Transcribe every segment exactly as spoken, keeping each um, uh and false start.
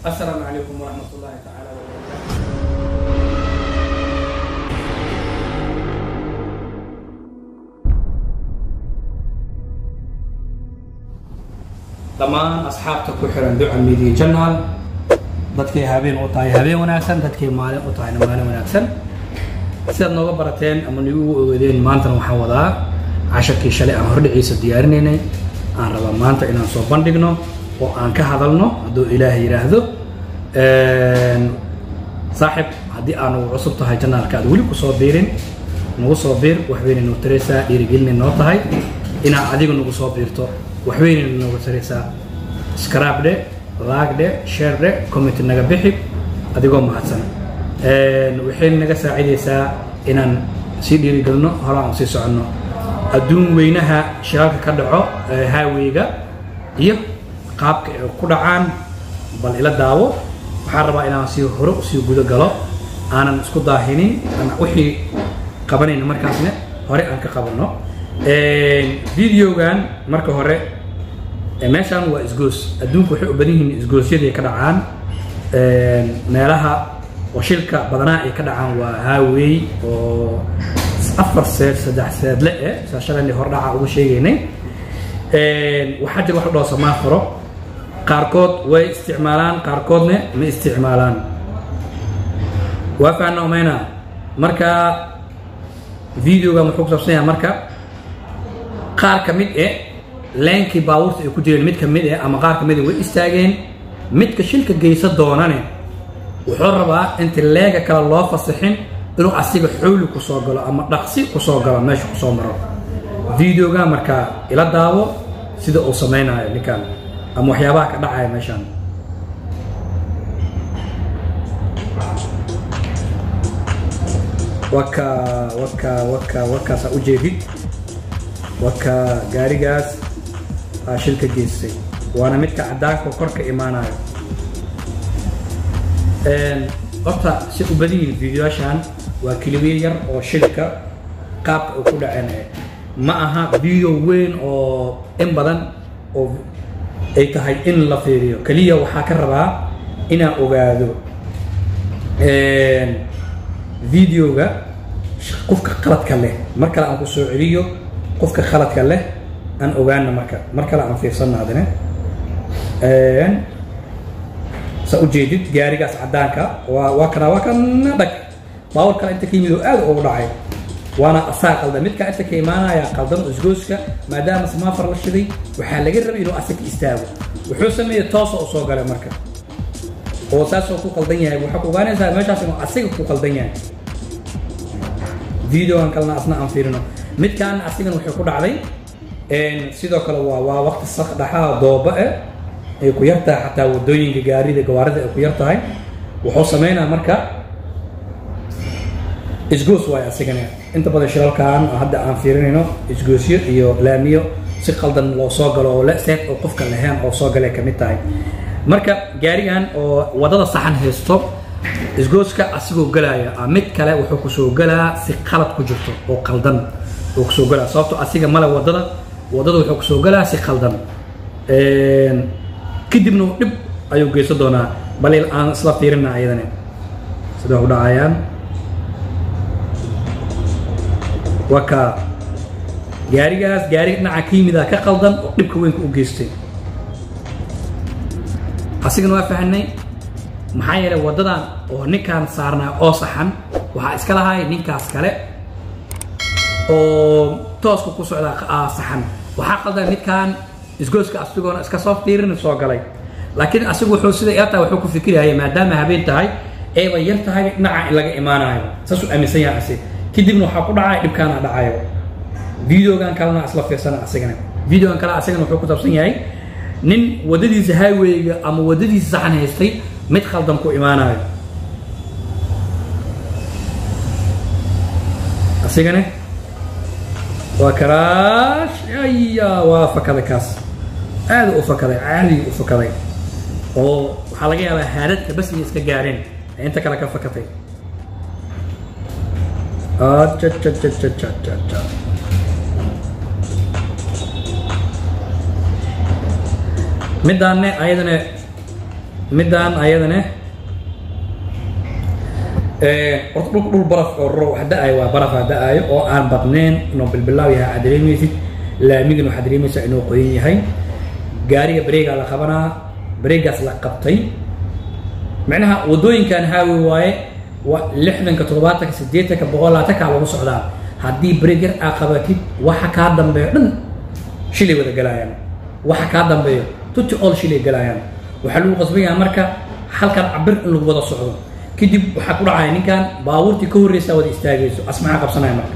السلام عليكم ورحمة الله تعالى وبركاته. dhammaan asxaabta ku xiran Duca Media Channel dadkii habeen u tahay habeen wanaagsan dadkii maalin u tahay maalin wanaagsan sidaad nooga barateen ama nagu ogeedeen maanta waxaan wadaa casharkii shalay aan hordhiciisa diyaarinaynay aan raba maanta inaan soo bandhigno oo aan ka hadalno hadduu Ilaahay yiraahdo een saaxib haddii aan ugu cusub tahay channelka aad weli ku soo biirin nagu soo biir wax weyn inuu Teresa dhiirigelin noo tahay inaa adiga nagu soo biirto wax weyn inuu nagu Teresa subscribe de like de share de comment naga bixi adigoo mahadsan een waxay naga saacideysaa inaan si dhiirigelino horaan si socono adduun weynaha shirarka ka dhaco highway-ga iyo qaabka ay ku dhacaan bal ila daawo waxaan rabaa inaan si hore u sii gudo galo aanan isku daahinin aan wixii qabanayna markaasna hore aan ka qabano een videogan marka hore meeshaan waa isgoos adduunku waxay u badan yihiin isgoosyada ka dhacaan een meelaha oo shilka badanaa ay ka dhacaan waa highway oo afar seed saddex seed le eh saashalani hor dhaca ugu sheegaynay een waxa jira wax dhoo samaafaro qaarkood way isticmaalaan qaarkoodna ma isticmaalaan waa faano meena marka videoga muxuu ku saabsan yahay marka qaar ka mid ah leenkii baabuurta ay ku jireen mid ka mid ah ama qaar ka mid ah way istaageen midka shilka geysa doonane wuxuu rabaa inta leega kala loo fasaxin inuu asiga xooli ku soo galo ama dhaqsi ku soo galo meesha ku soo maro videoga marka ila daawo sida uu sameeynayo ninkan ama waxyaabaha ka dhacaya meeshan waka waka waka waka sa u jeedid waka gaarigaas shilka geystay waana midka cadaanka korka imaanayo een horta si u badiyay videoashan waa kaliya yar oo shilka qaabka uu ku dhaceen ma aha video weyn oo in badan oo ay tahay in la fiiriyo kaliya waxa ka rabaa inaan ogaado een videoga qofka qaladka leh marka aan ku soo celiyo qofka qaladka leh aan ogaano marka marka aan fiirsanaadina een sa u jeedid gaarigaas cadaanka waa waa kana waa kana dhag baawar kale inta kiimido aad ugu dhacay waana asaa qaldan midka inta ka imaanaya qaldan isgooska maadaama samaafar la shiday waxa laga rabay inuu asag istaago wuxuu sameeyay toos oo soo galay marka oo saas oo ku qaldan yahay waxa ku ogaanaysaa meeshaas inuu asiga ku qaldan yahay video aan kalna asna aan fiirino midkaan asigan wuxuu ku dhacday een sidoo kale waa waa waqti sax dhaxaa dooba ah ay ku yartahay xataa wadooyinka gaarida gawaarida ay ku yartahay wuxuu sameeynaa marka isgoos way asigana inta badan shiralkaan hadda aan fiirinayno isgoosyo iyo laamiyo si qaldan loo soo galo oo la seet oo qofka lahayn oo soo galay kamid tahay marka gaarigan oo wadada saxan haysto isgooska asigoo galaya mid kale wuxuu ku soo galaa si qalad ku jirto oo qaldan oo ku soo galaa sababtoo asiga mala wadada wadada wuxuu ku soo galaa si qaldan een kadibna dib ayuu geysan doonaa bal aan isla fiirinaa ayadana sida u dhacayaan waka gaarigaas gaari dhinaca kiimida ka qaldan oo dhibka weyn u geystay asigana waa fahanay maxaa yeelay wadadan oo ninkan saarnaa oo saxan waxa iska lahaay ninkaas kale oo tooska ku socda saxan waxa qaldan midkan isgooska asigoona iska soo fiirin soo galay laakiin asigu wuxuu sida yarta wuxuu ku fikirayay maadaama habeen tahay ee way yar tahay dhinaca laga imaanayo saas uu aaminsan yahay asi kadibna waxa ku dhacay dhibkaan dhacayo videogan kalena asla fiirsana asigana videogan kala asigana wuxuu ku tabsan yahay nin wadadiisa highway-ga ama wadadiisa saxan haystay mid khaldan ku imaanayo asigana waa karaash ayya waa fakaday kaas aad u fakaday caadi u fakaday oo waxa laga yaabaa haadadka bas inay iska gaareen inta kale ka fakatay ah cha cha cha cha cha cha midaanne ayadana midaan ayadana ee horta dhul dhul baraf oo roob hadda ay waa baraf hadda ay oo aan badneen inuu bilbilaaw yahay aad dareemaysid laamigana waxaad dareemaysaa inuu qoyan yahay gaariga bareega la qabanaa bareegaas la qabtay macnaha wadooyinkan haawi waaye waa lixdanka todobaatanka siddeetanka boqolaatanka lagu socdaa haddii bareegar aa qabatid waxa kaa dambeeyo dhan shilay wada galayaan waxa kaa dambeeyo tuti all shilay galayaan waxaa lagu qasban yahay marka halkan cabir in lagu wada socdo kadib waxaa ku dhacaya ninkan baabuurtii ka horreysaa wada istaagayso asmaxa qabsanaya marka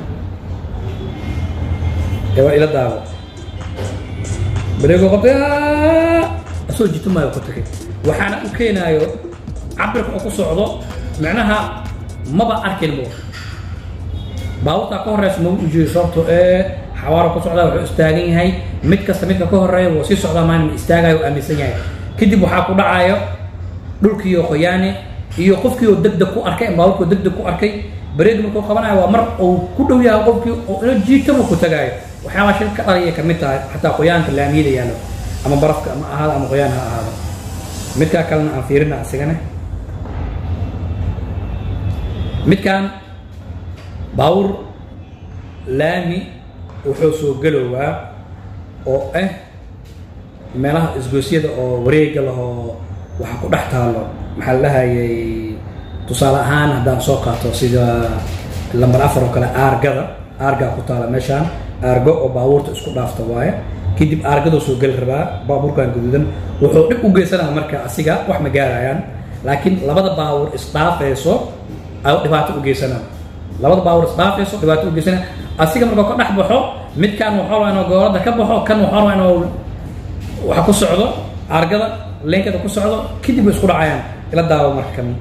ee waa ila daawo bareego qabtay asoo jito maayo ku tagay waxaana u keenayo cabirka oo ku socdo macnaha maba arkin bo baabuurta ka horreysa ma u jeedo sababto ee xawaaro ku socdaa wuxuu istaagan yahay mid kasta midka ka horreeya wuu sii socdaa maalin istaagayo oo aaminsan yahay kadib waxaa ku dhacayo dhulkii oo qoyaane iyo qofkii oo degdeg ku arkay baabuurkii oo degdeg ku arkay bareeg markuu qabanayo waa mar uu ku dhow yahay qofkii oo inuu jiitaba ku tagaayo waxyaabaa shil ka dhalaya ka mid tahay xataa qoyaanka laamiyada yaallo ama barafka ama ahaado ama qoyaan ha ahaado midkaa kalena aan fiirina asigana midkaan baabuur laami wuxuu soo galowaa oo ah meelaha isgoosyada oo wareega lahoo waxa ku dhex taalo maxaa la dhahayay tusaale ahaan haddaan soo qaato sida lambar afar oo kale aargada aargaa ku taala meeshaan aargo oo baabuurta isku dhaafta waaye kadib aargadoo soo geli rabaa baabuurkan guduudan wuxuu dhib u geysanaa marka asiga wax ma gaarayaan laakiin labada baabuur isdhaafayso ay dhibaato u geysanaa labada baabuur isdhaafayso dhibaato u geysanaa asiga markuu ka dhex baxo midkaan wuxuu rabaa inuu goolada ka baxo kan wuxuu rabaa inuu waxa ku socdo aargada leenkada ku socdo kadib way isku dhacayaan ila daawo marka kan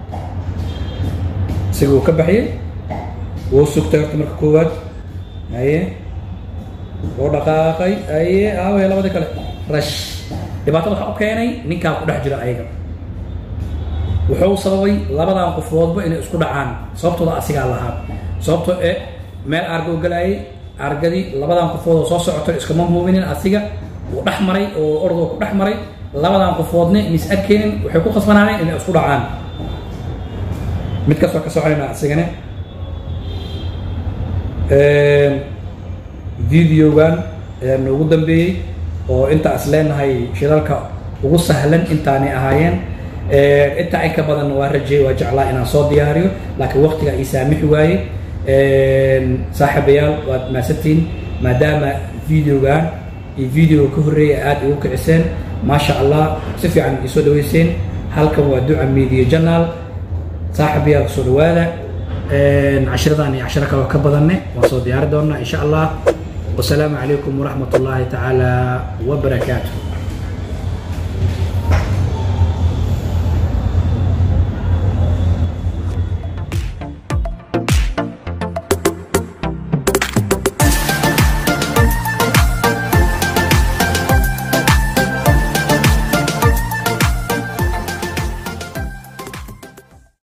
asiga uu ka baxiyey wuu sugtay horta marka koowaad haye wuu dhaqaaqay haye aaway labadii kale rash dhibaatada waxaa u keenay ninkaa ku dhex jira ayaga wuxuu sababay labadan qofoodba inay isku dhacaan sababtooda asigaa lahaa sababtoo ee meel aargo galayay aargadii labadan qofood oo soo socotay iskama muuminin asiga uu dhex maray oo ordoo ku dhex maray labadan qofoodna mis arkeenin waxay ku khasbanaaneen inay isku dhacaan midkaas waa ka soconayna asigana videogan ayaa noogu dambeeyey oo inta is leenahay shidalka ugu sahlan intaanay ahaayeen inta in ka badan waa rajeey waa jeclaa inaan soo diyaariyo laakiin waqtiga ii saamixi waaye saaxiibayaal waad maasantiin maadaama videogan iyo videoga ka horreeya aad igu kiciseen maasha allah si fiican ii soo dhaweyseen halkan waa duca media channel saaxiibayaal soo dhawaada cashiradan iyo cashiro kale oo ka badanne waan soo diyaari doonaa insha allah wasalaamu calaykum waraxmat ullaahi tacaala wabarakaatuh